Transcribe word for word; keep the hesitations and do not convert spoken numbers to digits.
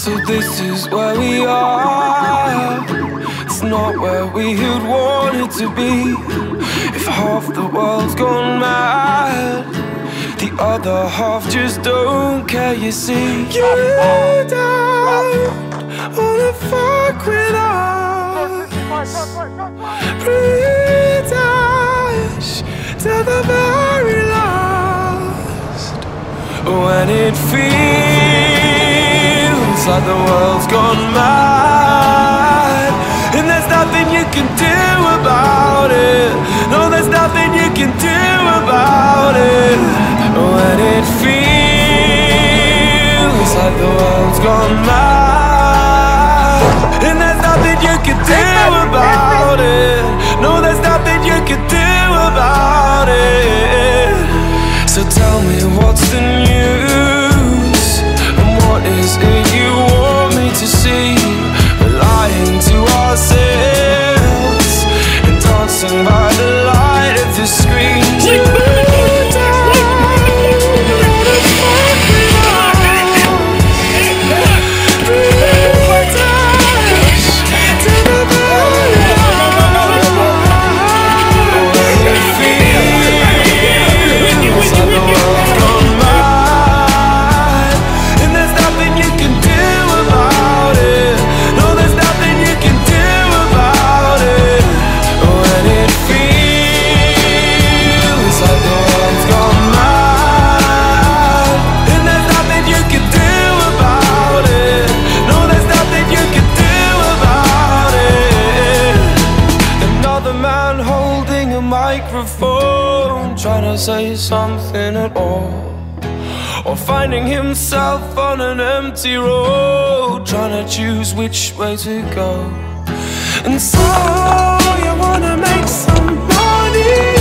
So this is where we are. It's not where we had wanted to be. If half the world's gone mad, the other half just don't care, you see. You don't wanna fuck with us. Pretend to the very last. When it feels like the world's gone mad, and there's nothing you can do about it. No, there's nothing you can do about it. When it feels like the world's gone mad, and there's nothing you can do about it. No, there's nothing you can do about it. So tell me what's the news, and what is it you want me to see? We're lying to ourselves and dancing by the light of the screen. You microphone, trying to say something at all, or finding himself on an empty road, trying to choose which way to go. And so you wanna make some money,